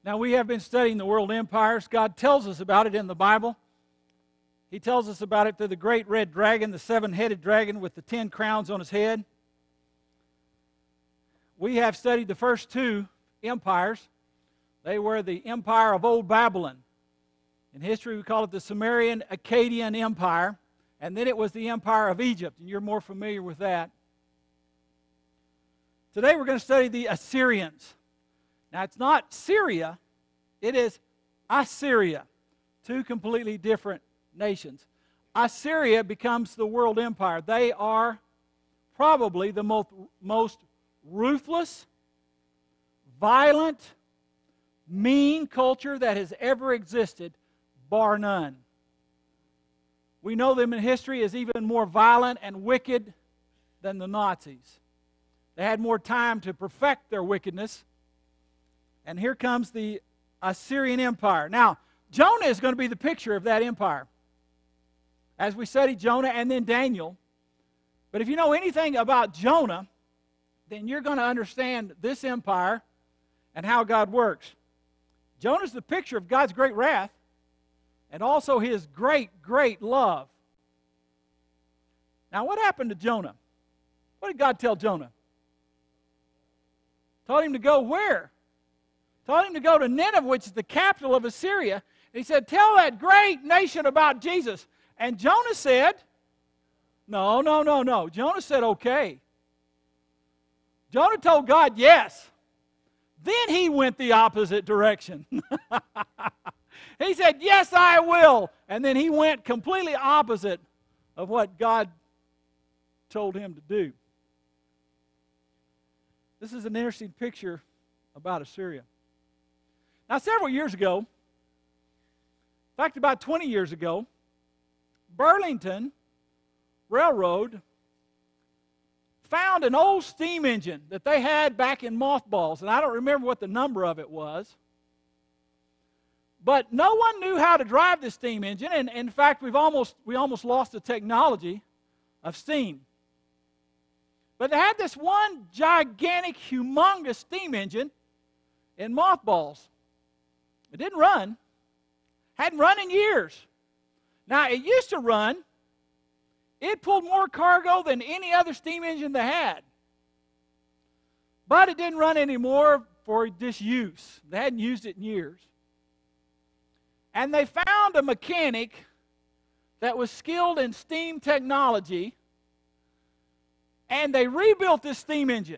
Now, we have been studying the world empires. God tells us about it in the Bible. He tells us about it through the great red dragon, the seven-headed dragon with the 10 crowns on his head. We have studied the first two empires. They were the empire of Old Babylon. In history, we call it the Sumerian Akkadian Empire. And then it was the empire of Egypt, and you're more familiar with that. Today we're going to study the Assyrians. Now, it's not Syria, it is Assyria. Two completely different nations. Assyria becomes the world empire. They are probably the most ruthless, violent, mean culture that has ever existed, bar none. We know them in history as even more violent and wicked than the Nazis. They had more time to perfect their wickedness. And here comes the Assyrian Empire. Now, Jonah is going to be the picture of that empire, as we study Jonah and then Daniel. But if you know anything about Jonah, then you're going to understand this empire and how God works. Jonah's the picture of God's great wrath and also His great, great love. Now, what happened to Jonah? What did God tell Jonah? Told him to go where? Told him to go to Nineveh, which is the capital of Assyria. And He said, tell that great nation about Jesus. And Jonah said, no. Jonah said, okay. Jonah told God, yes. Then he went the opposite direction. He said, yes, I will. And then he went completely opposite of what God told him to do. This is an interesting picture about Assyria. Now, several years ago, in fact, about 20 years ago, Burlington Railroad found an old steam engine that they had back in mothballs, and I don't remember what the number of it was. But no one knew how to drive this steam engine, and in fact, we almost lost the technology of steam. But they had this one gigantic, humongous steam engine in mothballs. It didn't run. Hadn't run in years. Now, it used to run. It pulled more cargo than any other steam engine they had. But it didn't run anymore for disuse. They hadn't used it in years. And they found a mechanic that was skilled in steam technology, and they rebuilt this steam engine.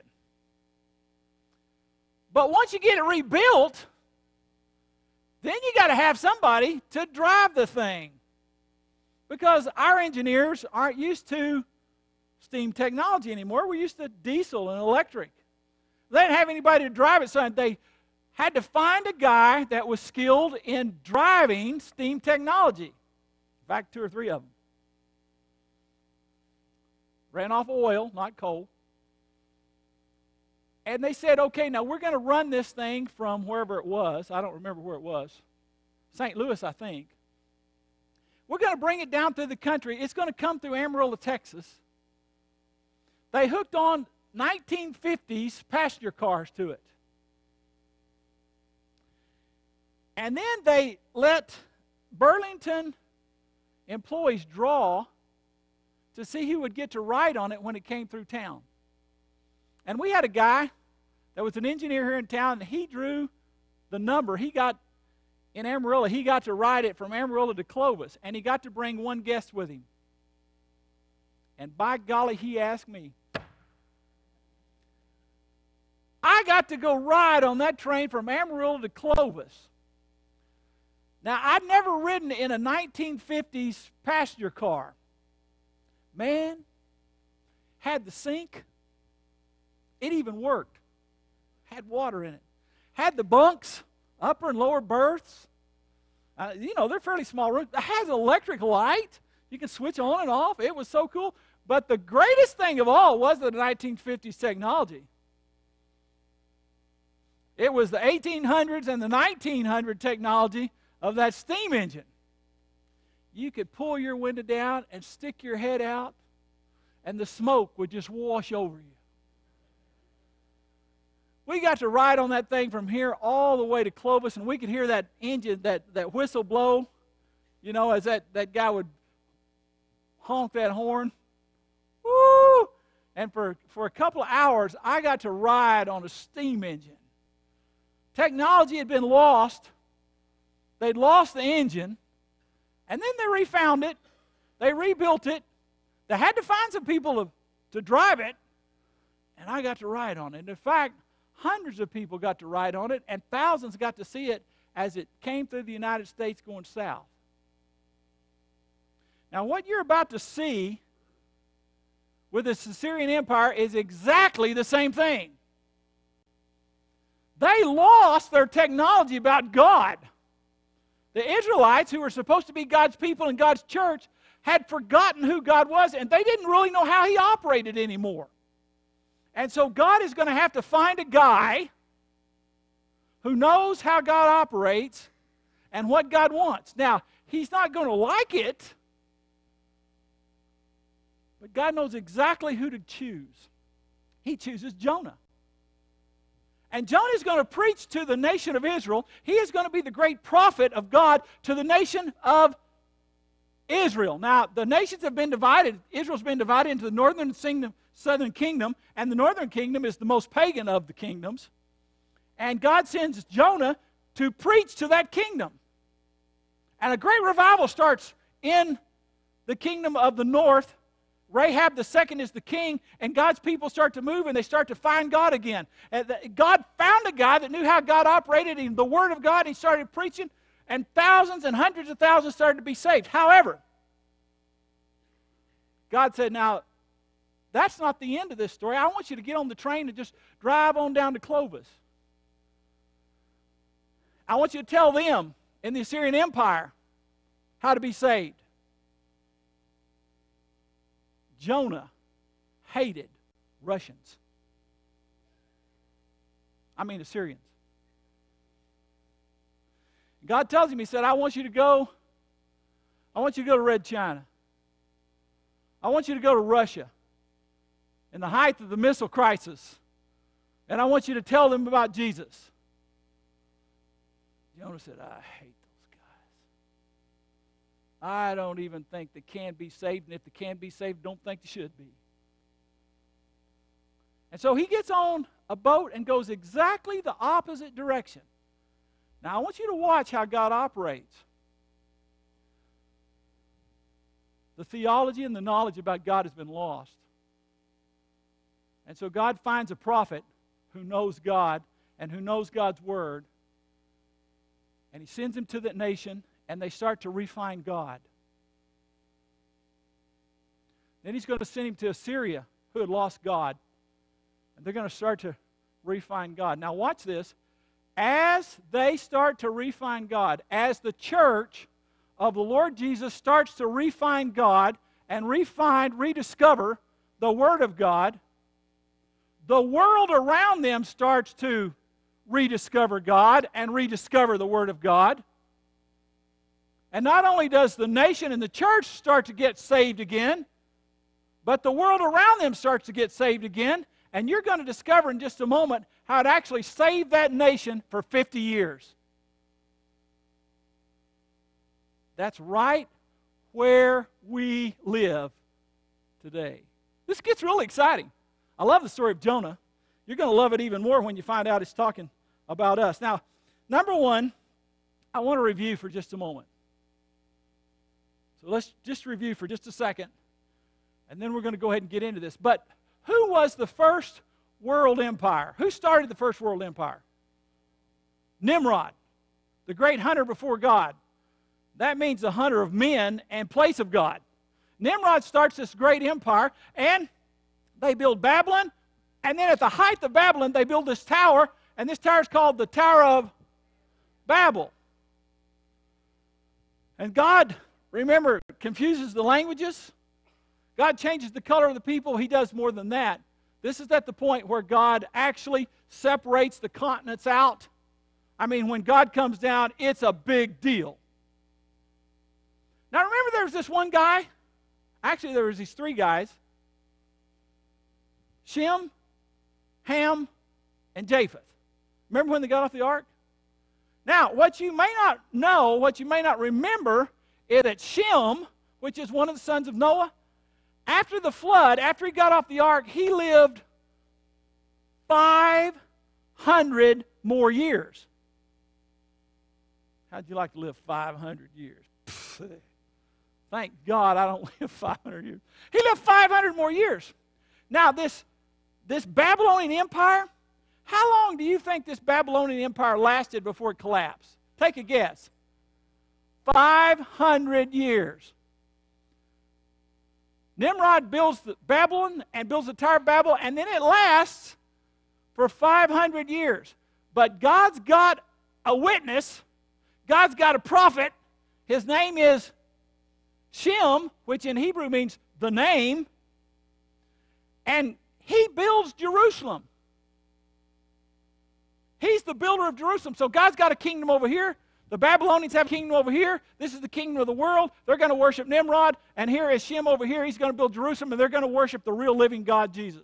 But once you get it rebuilt, then you got to have somebody to drive the thing. Because our engineers aren't used to steam technology anymore. We're used to diesel and electric. They didn't have anybody to drive it, so they had to find a guy that was skilled in driving steam technology. In fact, 2 or 3 of them. Ran off oil, not coal. And they said, okay, now we're going to run this thing from wherever it was. I don't remember where it was. St. Louis, I think. We're going to bring it down through the country. It's going to come through Amarillo, Texas. They hooked on 1950s passenger cars to it. And then they let Burlington employees draw to see who would get to ride on it when it came through town. And we had a guy that was an engineer here in town, and he drew the number. He got, in Amarillo, he got to ride it from Amarillo to Clovis, and he got to bring one guest with him. And by golly, he asked me. I got to go ride on that train from Amarillo to Clovis. Now, I'd never ridden in a 1950s passenger car. Man, had the sink. It even worked. Had water in it. Had the bunks, upper and lower berths. They're fairly small rooms. It has an electric light. You can switch on and off. It was so cool. But the greatest thing of all was the 1950s technology. It was the 1800s and the 1900 technology of that steam engine. You could pull your window down and stick your head out, and the smoke would just wash over you. we got to ride on that thing from here all the way to Clovis, and we could hear that engine, that whistle blow, you know, as that guy would honk that horn. Woo! And for a couple of hours, I got to ride on a steam engine. Technology had been lost. They'd lost the engine, and then they refound it. They rebuilt it. They had to find some people to drive it, and I got to ride on it. And in fact, hundreds of people got to ride on it, and thousands got to see it as it came through the United States going south. Now, what you're about to see with the Assyrian Empire is exactly the same thing. They lost their technology about God. The Israelites, who were supposed to be God's people and God's church, had forgotten who God was, and they didn't really know how He operated anymore. And so God is going to have to find a guy who knows how God operates and what God wants. Now, He's not going to like it, but God knows exactly who to choose. He chooses Jonah. And Jonah is going to preach to the nation of Israel. He is going to be the great prophet of God to the nation of Israel. Now, the nations have been divided. Israel's been divided into the northern kingdom, southern kingdom, and the northern kingdom is the most pagan of the kingdoms. And God sends Jonah to preach to that kingdom. And a great revival starts in the kingdom of the north. Rahab the second is the king, and God's people start to move, and they start to find God again. And God found a guy that knew how God operated in the Word of God, and he started preaching, and thousands and hundreds of thousands started to be saved. However, God said, now, that's not the end of this story. I want you to get on the train and just drive on down to Clovis. I want you to tell them in the Assyrian Empire how to be saved. Jonah hated Russians. I mean Assyrians. God tells him, He said, I want you to go to Red China. I want you to go to Russia in the height of the missile crisis. And I want you to tell them about Jesus. Jonah said, I hate those guys. I don't even think they can be saved, and if they can be saved, don't think they should be. And so he gets on a boat and goes exactly the opposite direction. Now, I want you to watch how God operates. The theology and the knowledge about God has been lost. And so God finds a prophet who knows God and who knows God's Word, and He sends him to that nation, and they start to refine God. Then He's going to send him to Assyria, who had lost God, and they're going to start to refine God. Now watch this. As they start to refine God, as the church of the Lord Jesus starts to refine God and rediscover the Word of God, the world around them starts to rediscover God and rediscover the Word of God. And not only does the nation and the church start to get saved again, but the world around them starts to get saved again. And you're going to discover in just a moment how it actually saved that nation for 50 years. That's right where we live today. This gets really exciting. I love the story of Jonah. You're going to love it even more when you find out it's talking about us. Now, number one, I want to review for just a moment. So let's just review for just a second, and then we're going to go ahead and get into this. But who was the first world empire? Who started the first world empire? Nimrod, the great hunter before God. That means the hunter of men in place of God. Nimrod starts this great empire, and they build Babylon, and then at the height of Babylon, they build this tower, and this tower is called the Tower of Babel. And God, remember, confuses the languages. God changes the color of the people. He does more than that. This is at the point where God actually separates the continents out. I mean, when God comes down, it's a big deal. Now, remember there was this one guy? Actually, there was these three guys. Shem, Ham, and Japheth. Remember when they got off the ark? Now, what you may not know, what you may not remember, is that Shem, which is one of the sons of Noah, after the flood, after he got off the ark, he lived 500 more years. How'd you like to live 500 years? Thank God I don't live 500 years. He lived 500 more years. Now, this Babylonian Empire, how long do you think this Babylonian Empire lasted before it collapsed? Take a guess. 500 years. Nimrod builds Babylon and builds the Tower of Babel, and then it lasts for 500 years. But God's got a witness. God's got a prophet. His name is Shem, which in Hebrew means the name. And he builds Jerusalem. He's the builder of Jerusalem. So God's got a kingdom over here. The Babylonians have a kingdom over here. This is the kingdom of the world. They're going to worship Nimrod. And here is Shem over here. He's going to build Jerusalem, and they're going to worship the real living God, Jesus.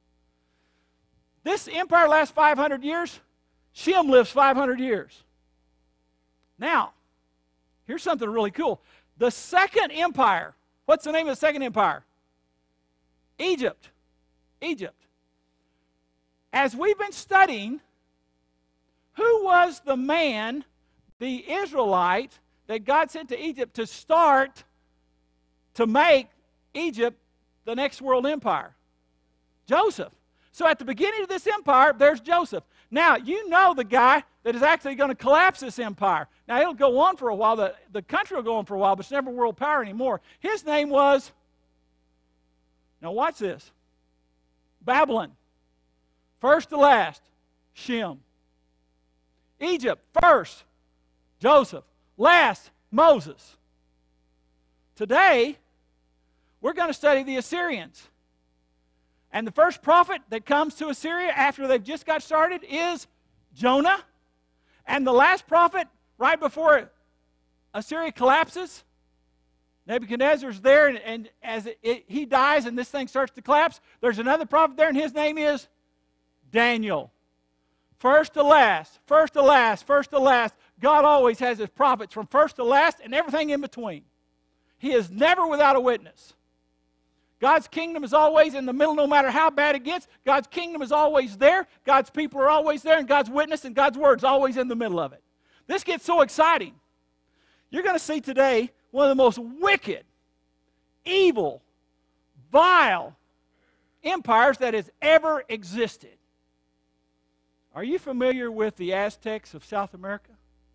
This empire lasts 500 years. Shem lives 500 years. Now, here's something really cool. The second empire, what's the name of the second empire? Egypt. Egypt. As we've been studying, who was the man, the Israelite, that God sent to Egypt to start to make Egypt the next world empire? Joseph. So at the beginning of this empire, there's Joseph. Now, you know the guy that is actually going to collapse this empire. Now, it'll go on for a while. The country will go on for a while, but it's never world power anymore. His name was, now watch this, Babylon. First to last, Shem. Egypt, first, Joseph. Last, Moses. Today, we're going to study the Assyrians. And the first prophet that comes to Assyria after they've just got started is Jonah. And the last prophet, right before Assyria collapses, Nebuchadnezzar's there, and as he dies and this thing starts to collapse, there's another prophet there, and his name is Daniel. First to last, first to last, first to last. God always has his prophets from first to last and everything in between. He is never without a witness. God's kingdom is always in the middle, no matter how bad it gets. God's kingdom is always there. God's people are always there, and God's witness and God's word is always in the middle of it. This gets so exciting. You're going to see today one of the most wicked, evil, vile empires that has ever existed. Are you familiar with the Aztecs of South America?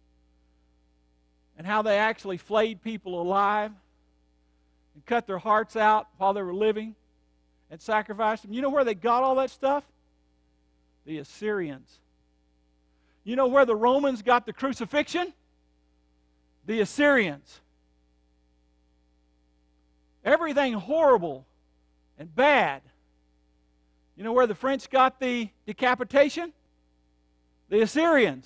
And how they actually flayed people alive and cut their hearts out while they were living and sacrificed them? You know where they got all that stuff? The Assyrians. You know where the Romans got the crucifixion? The Assyrians. Everything horrible and bad. You know where the French got the decapitation? The Assyrians.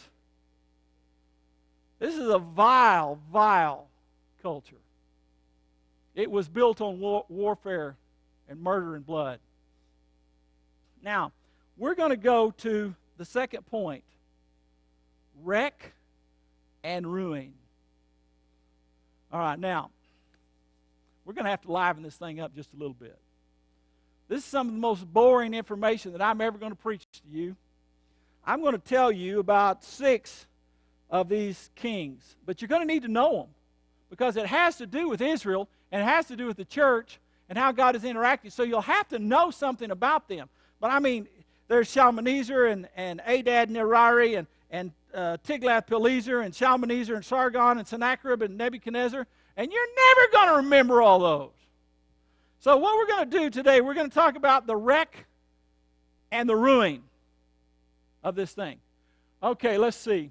This is a vile, vile culture. It was built on warfare and murder and blood. Now, we're going to go to the second point. Wreck and ruin. All right, now, we're going to have to liven this thing up just a little bit. This is some of the most boring information that I'm ever going to preach to you. I'm going to tell you about 6 of these kings, but you're going to need to know them because it has to do with Israel and it has to do with the church and how God has interacted. So you'll have to know something about them. But I mean, there's Shalmaneser and Adad Nirari and Tiglath-Pileser and Shalmaneser and Sargon and Sennacherib and Nebuchadnezzar, and you're never going to remember all those. So what we're going to do today, we're going to talk about the wreck and the ruin of this thing. Okay, let's see.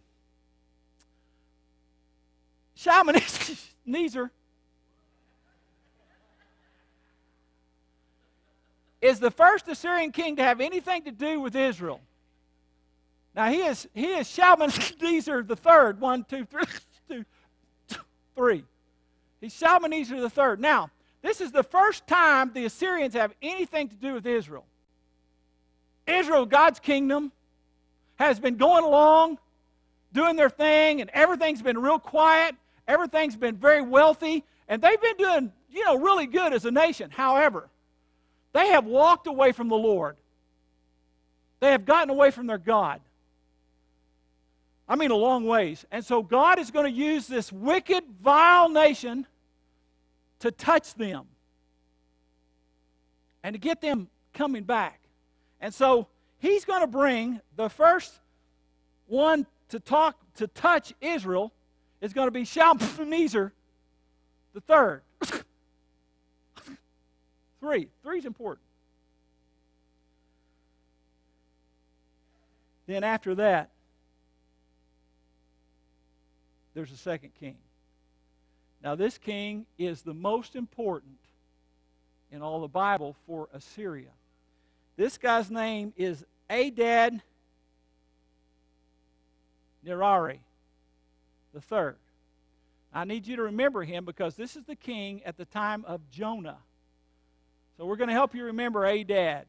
Shalmaneser is the first Assyrian king to have anything to do with Israel. Now he is Shalmaneser the third. 1, 2, 3, 2, 3. He's Shalmaneser the third. Now, this is the first time the Assyrians have anything to do with Israel. Israel, God's kingdom, has been going along, doing their thing, and everything's been real quiet. Everything's been very wealthy, and they've been doing, really good as a nation. However, they have walked away from the Lord. They have gotten away from their God. I mean, a long ways. And so God is going to use this wicked, vile nation to touch them and to get them coming back. And so He's going to bring the first one to touch Israel is going to be Shalmaneser the third. Three is important. Then after that, there's a second king. Now this king is the most important in all the Bible for Assyria. This guy's name is Adad Nirari the third. I need you to remember him because this is the king at the time of Jonah. So we're going to help you remember Adad.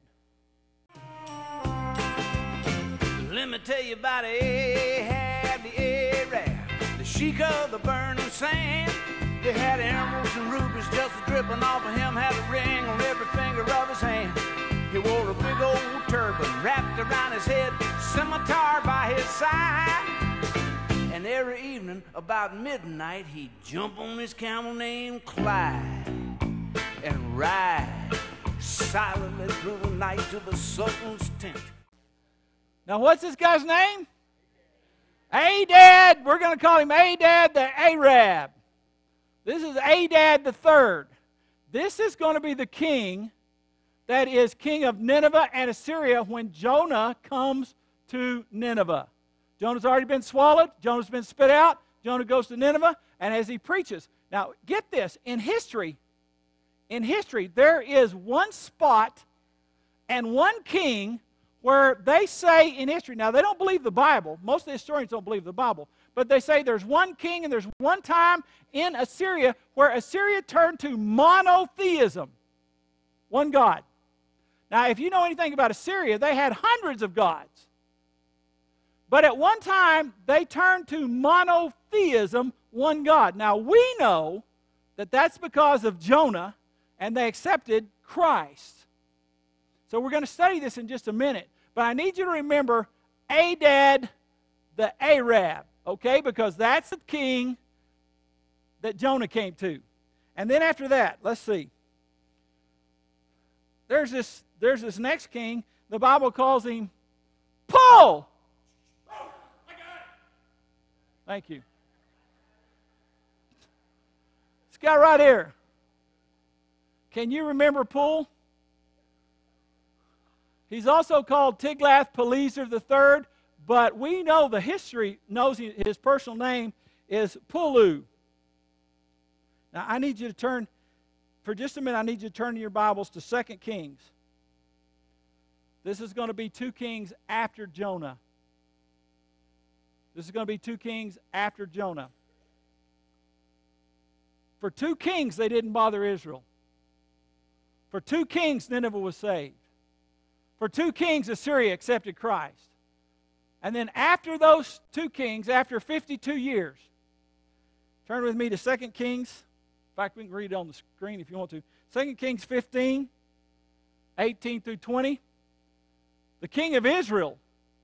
Let me tell you about Ahab the Arab, the sheik of the burning sand. He had emeralds and rubies just dripping off of him, had a ring on every finger of his hand. He wore a big old turban wrapped around his head, scimitar by his side. And every evening about midnight he'd jump on his camel named Clyde and ride silently through the night to the Sultan's tent. Now what's this guy's name? Adad. We're going to call him Adad the Arab. This is Adad the third. This is going to be the king that is king of Nineveh and Assyria when Jonah comes to Nineveh. Jonah's already been swallowed. Jonah's been spit out. Jonah goes to Nineveh, and as he preaches. Now, get this. In history, there is one spot and one king where they say in history, now they don't believe the Bible. Most of the historians don't believe the Bible. But they say there's one king and there's one time in Assyria where Assyria turned to monotheism. One God. Now, if you know anything about Assyria, they had hundreds of gods. But at one time, they turned to monotheism, one God. Now, we know that that's because of Jonah, and they accepted Christ. So we're going to study this in just a minute. But I need you to remember Adad the Arab, okay? Because that's the king that Jonah came to. And then after that, let's see. There's this next king. The Bible calls him Paul. Thank you. This guy right here. Can you remember Pul? He's also called Tiglath-Pileser III, but we know the history knows his personal name is Pulu. Now, I need you to turn, for just a minute, I need you to turn in your Bibles to 2 Kings. This is going to be 2 kings after Jonah. This is going to be 2 kings after Jonah. For 2 kings, they didn't bother Israel. For 2 kings, Nineveh was saved. For 2 kings, Assyria accepted Christ. And then after those 2 kings, after 52 years, turn with me to 2 Kings. In fact, we can read it on the screen if you want to. 2 Kings 15, 18 through 20. The king of Israel.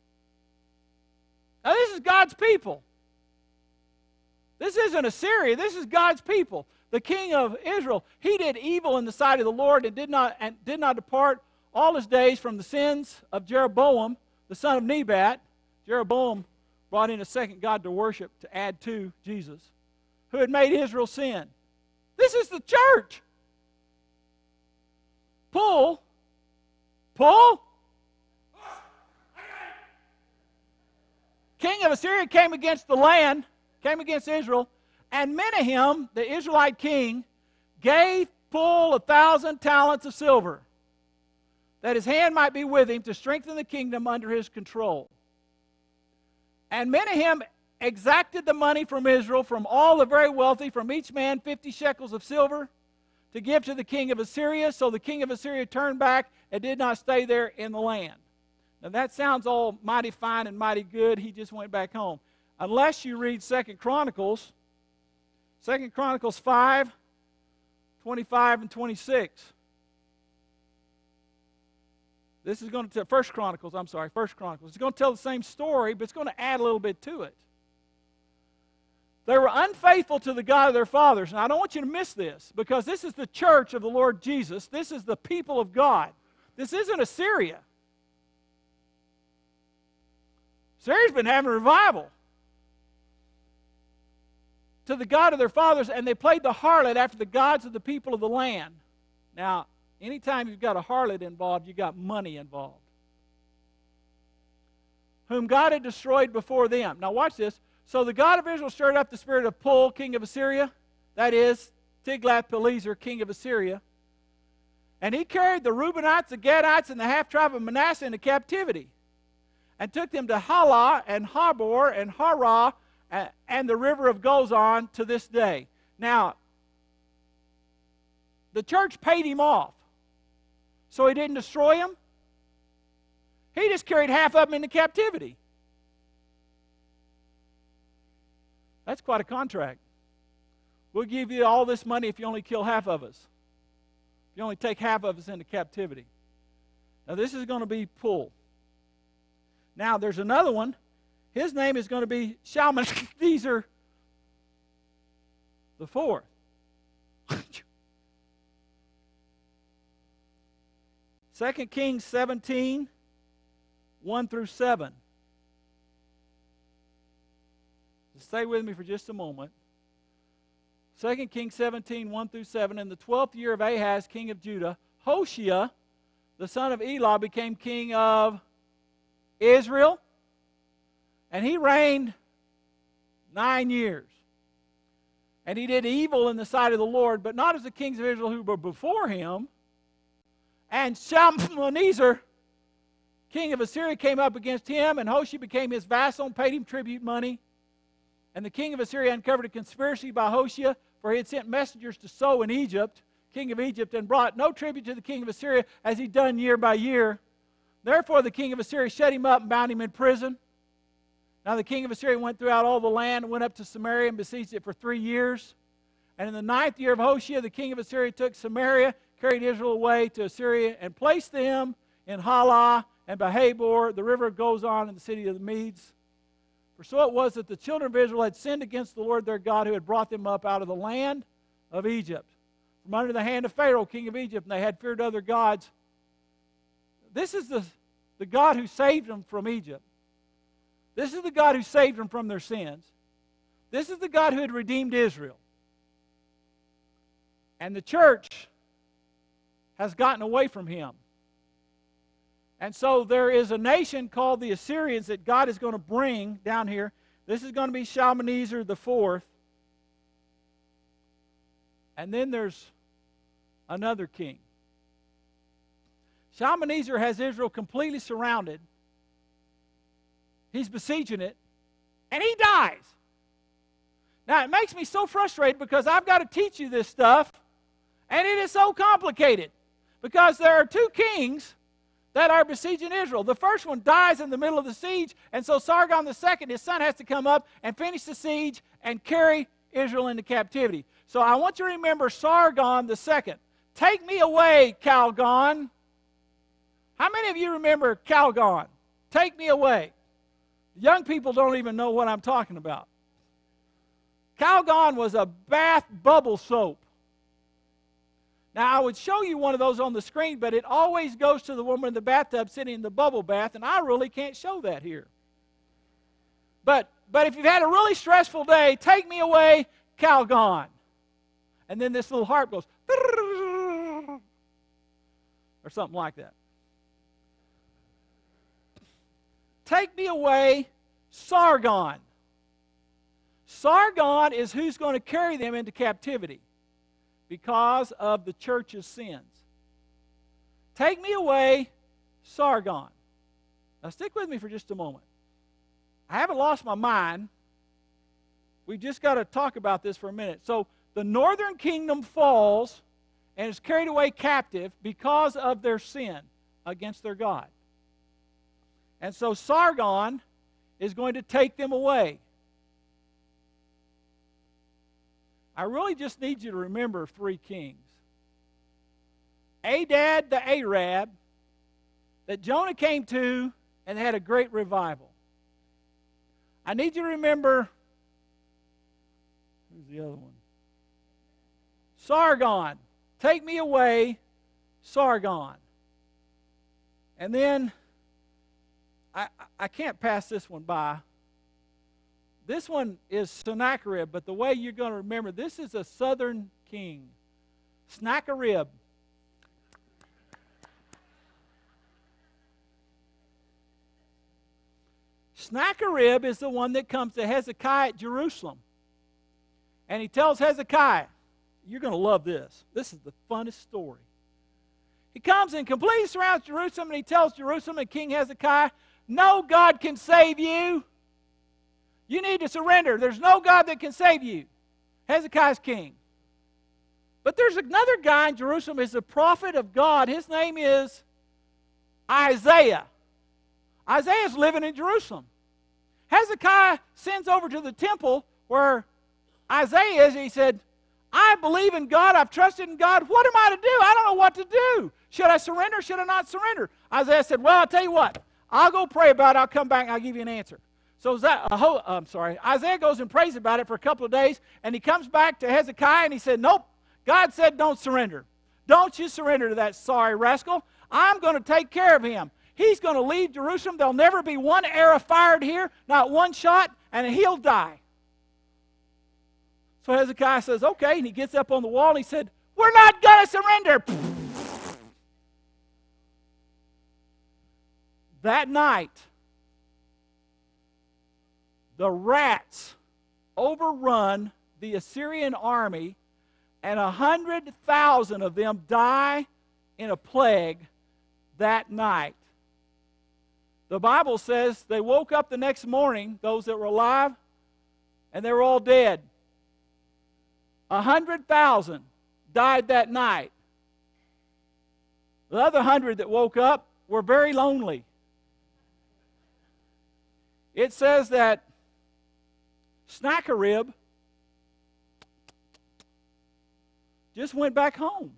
Now, this is God's people. This isn't Assyria. This is God's people. The king of Israel, he did evil in the sight of the Lord and did not depart all his days from the sins of Jeroboam, the son of Nebat. Jeroboam brought in a second God to worship to add to Jesus, who had made Israel sin. This is the church. Pul, king of Assyria, came against the land, came against Israel, and Menahem, the Israelite king, gave Pul 1,000 talents of silver, that his hand might be with him to strengthen the kingdom under his control. And Menahem exacted the money from Israel, from all the very wealthy, from each man 50 shekels of silver, to give to the king of Assyria. So the king of Assyria turned back and did not stay there in the land. Now that sounds all mighty fine and mighty good. He just went back home. Unless you read 2 Chronicles. 2 Chronicles 5, 25 and 26. This is going to tell, 1 Chronicles. It's going to tell the same story, but it's going to add a little bit to it. They were unfaithful to the God of their fathers. Now, I don't want you to miss this, because this is the church of the Lord Jesus. This is the people of God. This isn't Assyria. Assyria's been having a revival to the God of their fathers, and they played the harlot after the gods of the people of the land. Now, anytime you've got a harlot involved, you've got money involved. Whom God had destroyed before them. Now watch this. So the God of Israel stirred up the spirit of Pul, king of Assyria. That is, Tiglath-Pileser, king of Assyria. And he carried the Reubenites, the Gadites, and the half-tribe of Manasseh into captivity, and took them to Halah, and Habor, and Harah, and the river of Gozan to this day. Now, the church paid him off, so he didn't destroy them. He just carried half of them into captivity. That's quite a contract. We'll give you all this money if you only kill half of us. If you only take half of us into captivity. Now this is going to be Pul. Now there's another one. His name is going to be Shalmaneser the fourth. 2 Kings 17, 1 through 7. Stay with me for just a moment. 2 Kings 17, 1 through 7. In the 12th year of Ahaz, king of Judah, Hoshea, the son of Elah, became king of Israel. And he reigned 9 years. And he did evil in the sight of the Lord, but not as the kings of Israel who were before him. And Shalmaneser, king of Assyria, came up against him, and Hoshea became his vassal and paid him tribute money. And the king of Assyria uncovered a conspiracy by Hoshea, for he had sent messengers to So in Egypt, king of Egypt, and brought no tribute to the king of Assyria, as he'd done year by year. Therefore the king of Assyria shut him up and bound him in prison. Now the king of Assyria went throughout all the land, and went up to Samaria and besieged it for 3 years. And in the 9th year of Hoshea, the king of Assyria took Samaria, carried Israel away to Assyria, and placed them in Halah and by Habor, the river goes on in the city of the Medes. For so it was that the children of Israel had sinned against the Lord their God, who had brought them up out of the land of Egypt, from under the hand of Pharaoh, king of Egypt, and they had feared other gods. This is the God who saved them from Egypt. This is the God who saved them from their sins. This is the God who had redeemed Israel. And the church has gotten away from him. And so there is a nation called the Assyrians that God is going to bring down here. This is going to be Shalmaneser the fourth. And then there's another king. Shalmaneser has Israel completely surrounded. He's besieging it. And he dies. Now it makes me so frustrated, because I've got to teach you this stuff. And it is so complicated. Because there are 2 kings that are besieging Israel. The first one dies in the middle of the siege, and so Sargon II, his son, has to come up and finish the siege and carry Israel into captivity. So I want you to remember Sargon II. Take me away, Calgon. How many of you remember Calgon? Take me away. Young people don't even know what I'm talking about. Calgon was a bath bubble soap. Now, I would show you one of those on the screen, but it always goes to the woman in the bathtub sitting in the bubble bath, and I really can't show that here. But if you've had a really stressful day, take me away, Calgon. And then this little harp goes, or something like that. Take me away, Sargon. Sargon is who's going to carry them into captivity, because of the church's sins. Take me away, Sargon. Now stick with me for just a moment. I haven't lost my mind. We've just got to talk about this for a minute. So the northern kingdom falls and is carried away captive because of their sin against their God. And so Sargon is going to take them away. I really just need you to remember 3 kings. Adad the Arab, that Jonah came to and had a great revival. I need you to remember, who's the other one? Sargon. Take me away, Sargon. And then, I can't pass this one by. This one is Sennacherib, but the way you're going to remember, this is a southern king. Sennacherib. Sennacherib is the one that comes to Hezekiah at Jerusalem. And he tells Hezekiah, you're going to love this. This is the funnest story. He comes and completely surrounds Jerusalem, and he tells Jerusalem and King Hezekiah, no God can save you. You need to surrender. There's no God that can save you. Hezekiah's king. But there's another guy in Jerusalem, he's a prophet of God. His name is Isaiah. Isaiah's living in Jerusalem. Hezekiah sends over to the temple where Isaiah is, and he said, I believe in God, I've trusted in God. What am I to do? I don't know what to do. Should I surrender? Should I not surrender? Isaiah said, well, I'll tell you what. I'll go pray about it. I'll come back and I'll give you an answer. So Isaiah goes and prays about it for a couple of days, and he comes back to Hezekiah, and he said, nope, God said don't surrender. Don't you surrender to that sorry rascal. I'm going to take care of him. He's going to leave Jerusalem. There'll never be one arrow fired here, not one shot, and he'll die. So Hezekiah says, okay, and he gets up on the wall, and he said, we're not going to surrender. That night, the rats overrun the Assyrian army, and 100,000 of them die in a plague that night. The Bible says they woke up the next morning, those that were alive, and they were all dead. 100,000 died that night. The other 100 that woke up were very lonely. It says that Sennacherib just went back home.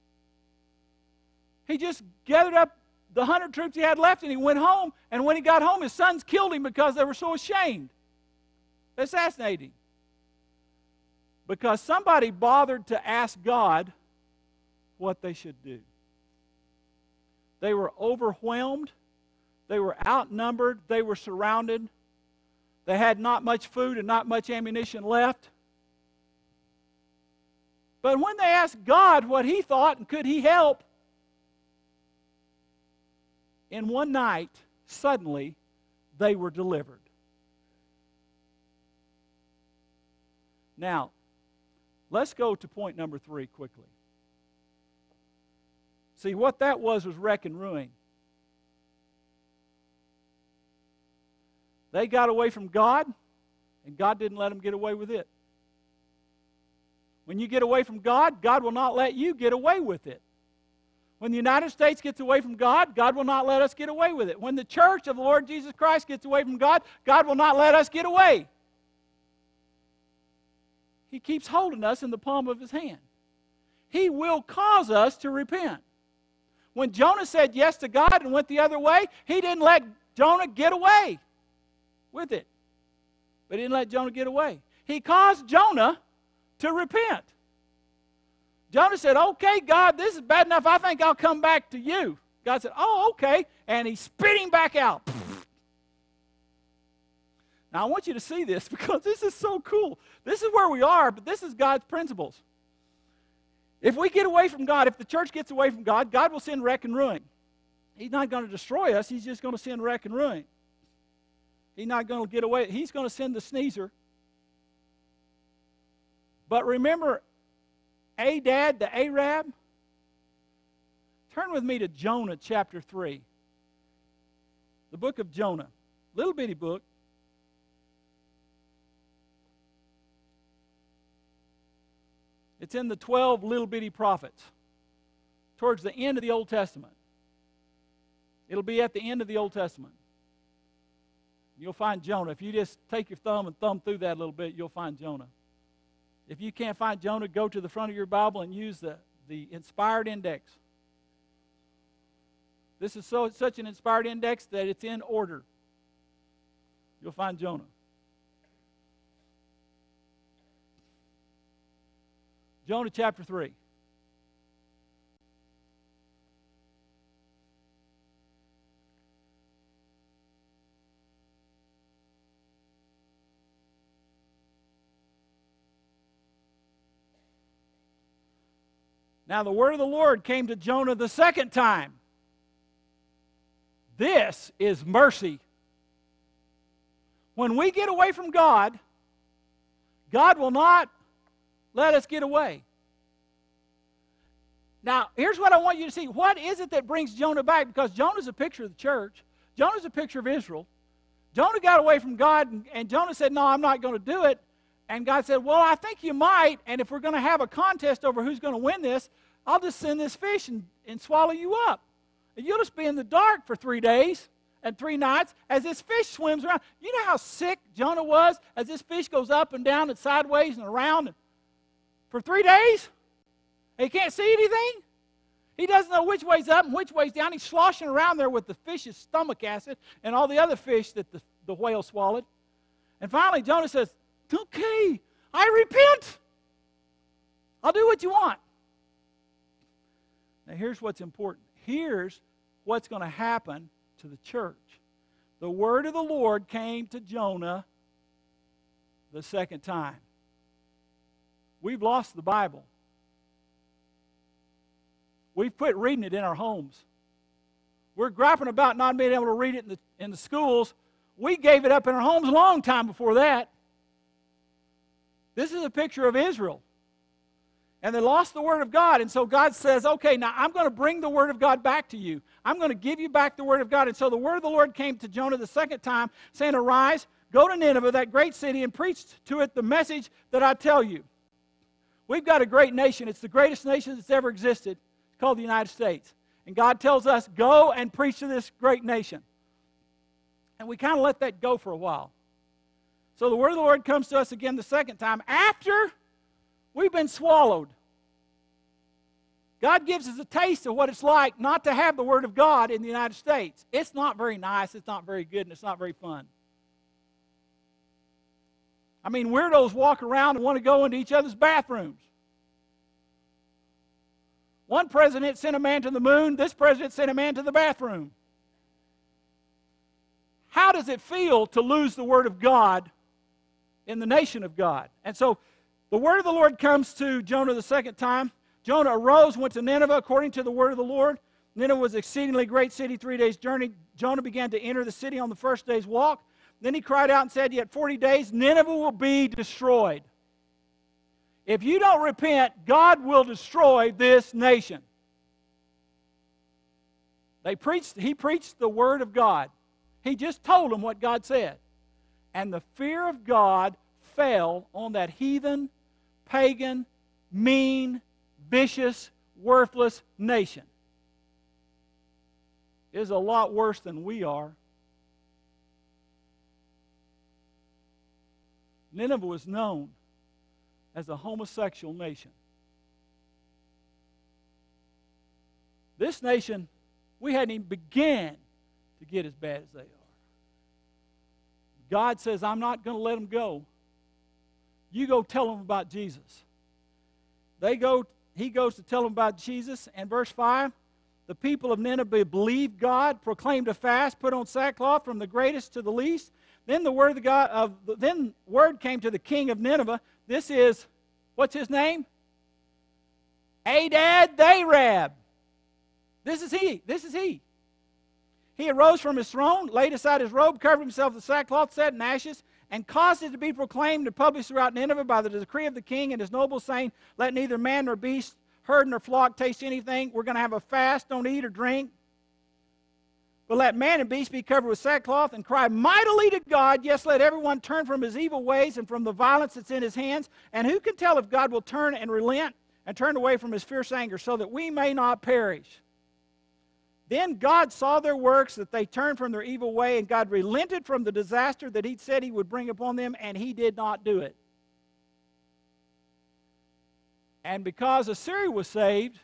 He just gathered up the 100 troops he had left, and he went home. And when he got home, his sons killed him because they were so ashamed. They assassinated him. Because somebody bothered to ask God what they should do. They were overwhelmed. They were outnumbered. They were surrounded. They had not much food and not much ammunition left. But when they asked God what he thought and could he help, in one night, suddenly, they were delivered. Now, let's go to point number 3 quickly. See, what that was wreck and ruin. They got away from God, and God didn't let them get away with it. When you get away from God, God will not let you get away with it. When the United States gets away from God, God will not let us get away with it. When the church of the Lord Jesus Christ gets away from God, God will not let us get away. He keeps holding us in the palm of his hand. He will cause us to repent. When Jonah said yes to God and went the other way, he didn't let Jonah get away with it. But he didn't let Jonah get away. He caused Jonah to repent. Jonah said, okay, God, this is bad enough. I think I'll come back to you. God said, oh, okay. And he spit him back out. Now, I want you to see this because this is so cool. This is where we are, but this is God's principles. If we get away from God, if the church gets away from God, God will send wreck and ruin. He's not going to destroy us. He's just going to send wreck and ruin. He's not going to get away. He's going to send the sneezer. But remember, Adad the Arab? Turn with me to Jonah chapter 3. The book of Jonah. Little bitty book. It's in the 12 little bitty prophets. Towards the end of the Old Testament. It'll be at the end of the Old Testament. You'll find Jonah. If you just take your thumb and thumb through that a little bit, you'll find Jonah. If you can't find Jonah, go to the front of your Bible and use the inspired index. This is such an inspired index that it's in order. You'll find Jonah. Jonah chapter 3. Now the word of the Lord came to Jonah the second time. This is mercy. When we get away from God, God will not let us get away. Now, here's what I want you to see. What is it that brings Jonah back? Because Jonah's a picture of the church. Jonah's a picture of Israel. Jonah got away from God, and Jonah said, no, I'm not going to do it. And God said, well, I think you might, and if we're going to have a contest over who's going to win this, I'll just send this fish and swallow you up. And you'll just be in the dark for 3 days and 3 nights as this fish swims around. You know how sick Jonah was as this fish goes up and down and sideways and around for 3 days? And he can't see anything? He doesn't know which way's up and which way's down. He's sloshing around there with the fish's stomach acid and all the other fish that the whale swallowed. And finally, Jonah says, okay, I repent. I'll do what you want. Now, here's what's important. Here's what's going to happen to the church. The word of the Lord came to Jonah the second time. We've lost the Bible. We've quit reading it in our homes. We're griping about not being able to read it in the schools. We gave it up in our homes a long time before that. This is a picture of Israel. And they lost the Word of God. And so God says, okay, now I'm going to bring the Word of God back to you. I'm going to give you back the Word of God. And so the Word of the Lord came to Jonah the second time, saying, arise, go to Nineveh, that great city, and preach to it the message that I tell you. We've got a great nation. It's the greatest nation that's ever existed. It's called the United States. And God tells us, go and preach to this great nation. And we kind of let that go for a while. So the word of the Lord comes to us again the second time after we've been swallowed. God gives us a taste of what it's like not to have the Word of God in the United States. It's not very nice, it's not very good, and it's not very fun. I mean, weirdos walk around and want to go into each other's bathrooms. One president sent a man to the moon, this president sent a man to the bathroom. How does it feel to lose the Word of God in the nation of God? And so the word of the Lord comes to Jonah the second time. Jonah arose, went to Nineveh according to the word of the Lord. Nineveh was an exceedingly great city, 3 days' journey. Jonah began to enter the city on the first day's walk. Then he cried out and said, yet 40 days, Nineveh will be destroyed. If you don't repent, God will destroy this nation. He preached the word of God. He just told them what God said. And the fear of God fell on that heathen, pagan, mean, vicious, worthless nation. It is a lot worse than we are. Nineveh was known as a homosexual nation. This nation, we hadn't even begun to get as bad as they are. God says, I'm not going to let them go. You go tell them about Jesus. He goes to tell them about Jesus, and verse 5, the people of Nineveh believed God, proclaimed a fast, put on sackcloth from the greatest to the least. Then word came to the king of Nineveh. This is, what's his name? Adad-Tharab. This is he. He arose from his throne, laid aside his robe, covered himself with sackcloth, set in ashes, and caused it to be proclaimed and published throughout Nineveh by the decree of the king and his nobles, saying, let neither man nor beast, herd nor flock taste anything. We're going to have a fast, don't eat or drink. But let man and beast be covered with sackcloth and cry mightily to God. Yes, let everyone turn from his evil ways and from the violence that's in his hands. And who can tell if God will turn and relent and turn away from his fierce anger so that we may not perish? Then God saw their works, that they turned from their evil way, and God relented from the disaster that He'd said He would bring upon them, and He did not do it. And because Assyria was saved,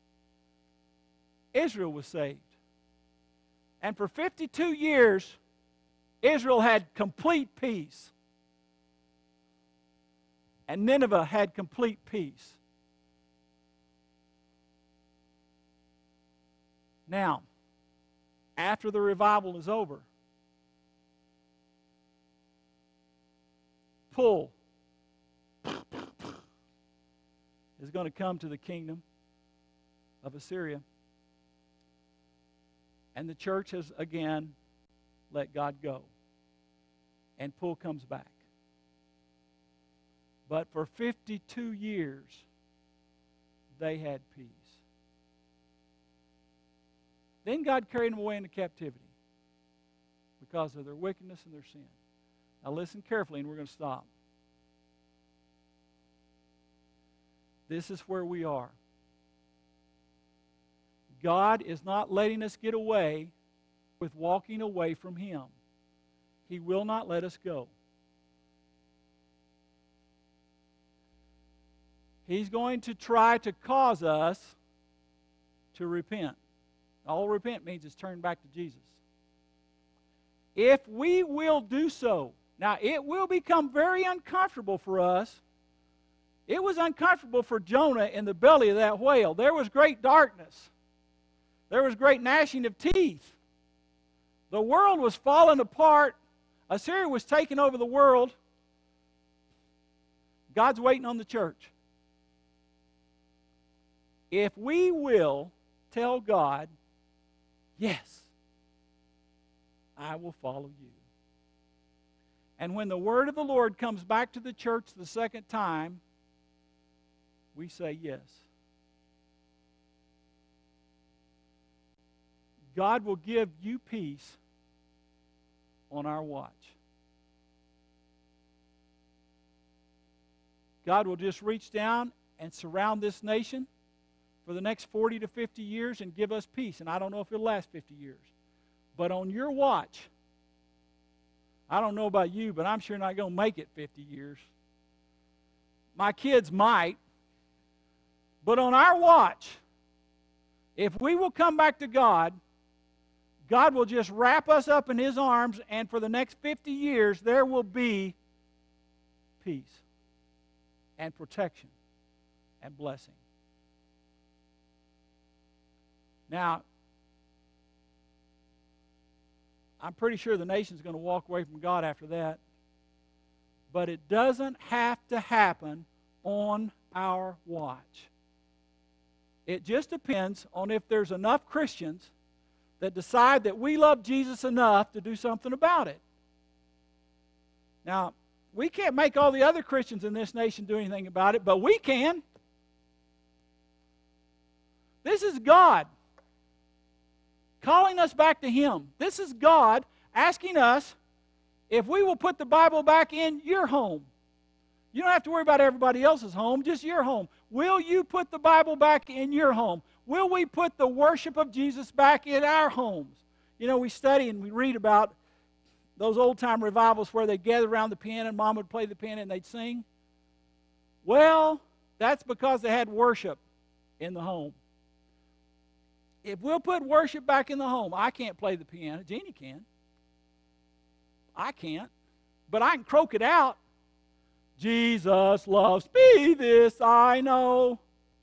Israel was saved. And for 52 years, Israel had complete peace. And Nineveh had complete peace. Now, after the revival is over, pull is going to come to the kingdom of Assyria. And the church has again let God go. And pull comes back. But for 52 years, they had peace. Then God carried them away into captivity because of their wickedness and their sin. Now listen carefully, and we're going to stop. This is where we are. God is not letting us get away with walking away from Him. He will not let us go. He's going to try to cause us to repent. All repent means is turn back to Jesus. If we will do so, now it will become very uncomfortable for us. It was uncomfortable for Jonah in the belly of that whale. There was great darkness. There was great gnashing of teeth. The world was falling apart. Assyria was taking over the world. God's waiting on the church. If we will tell God, yes, I will follow you. And when the word of the Lord comes back to the church the second time, we say yes. God will give you peace on our watch. God will just reach down and surround this nation for the next 40 to 50 years and give us peace. And I don't know if it'll last 50 years. But on your watch, I don't know about you, but I'm sure not going to make it 50 years. My kids might. But on our watch, if we will come back to God, God will just wrap us up in His arms, and for the next 50 years, there will be peace and protection and blessing. Now, I'm pretty sure the nation's going to walk away from God after that. But it doesn't have to happen on our watch. It just depends on if there's enough Christians that decide that we love Jesus enough to do something about it. Now, we can't make all the other Christians in this nation do anything about it, but we can. This is God calling us back to Him. This is God asking us if we will put the Bible back in your home. You don't have to worry about everybody else's home, just your home. Will you put the Bible back in your home? Will we put the worship of Jesus back in our homes? You know, we study and we read about those old-time revivals where they'd gather around the piano and Mom would play the piano and they'd sing. Well, that's because they had worship in the home. If we'll put worship back in the home, I can't play the piano. Jeannie can. I can't. But I can croak it out. Jesus loves me, this I know.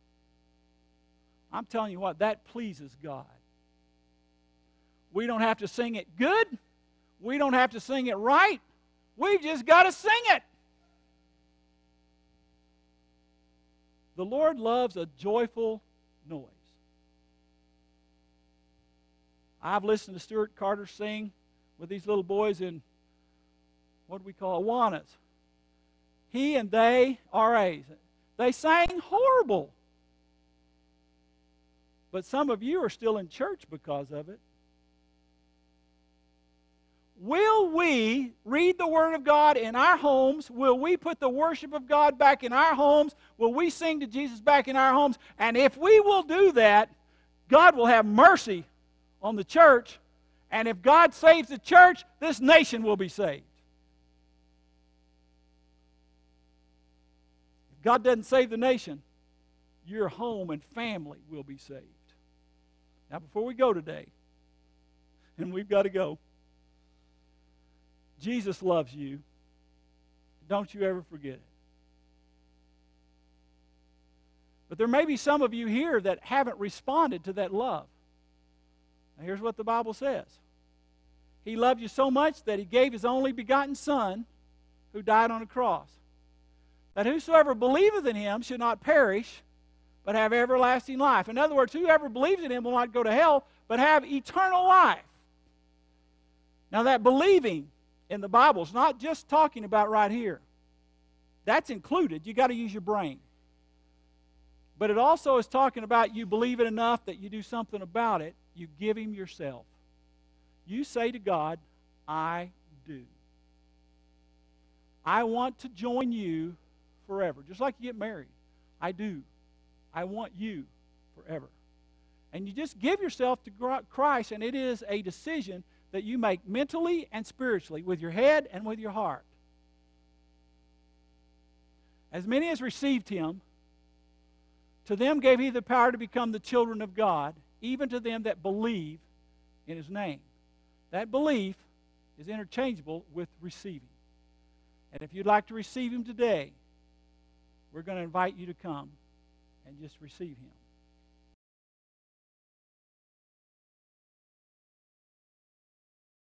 I'm telling you what, that pleases God. We don't have to sing it good. We don't have to sing it right. We've just got to sing it. The Lord loves a joyful noise. I've listened to Stuart Carter sing with these little boys in what do we call Awanas. He and they, RAs, they sang horrible. But some of you are still in church because of it. Will we read the Word of God in our homes? Will we put the worship of God back in our homes? Will we sing to Jesus back in our homes? And if we will do that, God will have mercy on the church, and if God saves the church, this nation will be saved. If God doesn't save the nation, your home and family will be saved. Now, before we go today, and we've got to go, Jesus loves you. Don't you ever forget it. But there may be some of you here that haven't responded to that love. Now, here's what the Bible says. He loved you so much that He gave His only begotten Son, who died on a cross, that whosoever believeth in Him should not perish, but have everlasting life. In other words, whoever believes in Him will not go to hell, but have eternal life. Now, that believing in the Bible is not just talking about right here. That's included. You've got to use your brain. But it also is talking about you believe it enough that you do something about it. You give Him yourself. You say to God, I do. I want to join you forever. Just like you get married. I do. I want you forever. And you just give yourself to Christ, and it is a decision that you make mentally and spiritually, with your head and with your heart. As many as received Him, to them gave He the power to become the children of God, even to them that believe in His name. That belief is interchangeable with receiving. And if you'd like to receive Him today, we're going to invite you to come and just receive Him.